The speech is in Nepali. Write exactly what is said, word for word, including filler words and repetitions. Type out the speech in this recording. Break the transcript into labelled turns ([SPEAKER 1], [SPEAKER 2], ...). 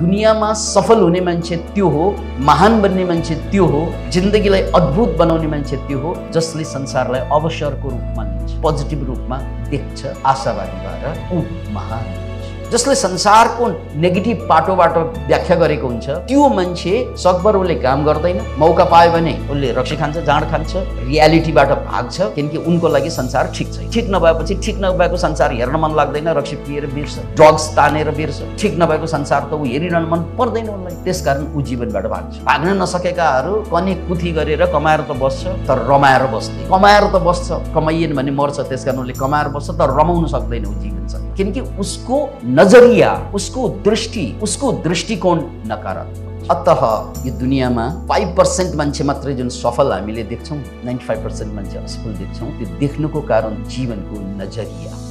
[SPEAKER 1] दुनियाँमा सफल हुने मान्छे त्यो हो, महान बन्ने मान्छे त्यो हो, जिन्दगीलाई अद्भुत बनाउने मान्छे त्यो हो जसले संसारलाई अवसरको रूपमा लिन्छ, पोजिटिभ रूपमा देख्छ, आशावादी भएर ऊ महान हुन्छ। जसले संसारको नेगेटिभ पाटोबाट व्याख्या गरेको हुन्छ त्यो मान्छे सकभर उसले काम गर्दैन, मौका पायो भने उसले रक्सी खान्छ, जाँड खान्छ, रियालिटीबाट भाग्छ, किनकि उनको लागि संसार ठिक छ। ठिक नभएपछि ठिक नभएको संसार हेर्न मन लाग्दैन, रक्सी पिएर बिर्छ, ड्रग्स तानेर बिर्छ। ठिक नभएको संसार त ऊ हेरिरहन मन पर्दैन उसलाई, त्यसकारण ऊ जीवनबाट भाग्छ। भाग्न नसकेकाहरू कनी कुथी गरेर कमाएर त बस्छ तर रमाएर बस्दैन, कमाएर त बस्छ, कमाइएन भने मर्छ, त्यसकारण उसले कमाएर बस्छ तर रमाउन सक्दैन ऊ जीवनसँग, किनकि उसको नजरिया, उसको दृष्टि, उसको दृष्टिकोण नकारात्मक। अतः यो दुनियाँमा पाँच पर्सेंट मान्छे मात्रै जुन सफल हामीले देख्छौँ, नाइन्टी फाइभ पर्सेंट मान्छे असफल देख्छौँ। त्यो देख्नुको कारण जीवनको नजरिया।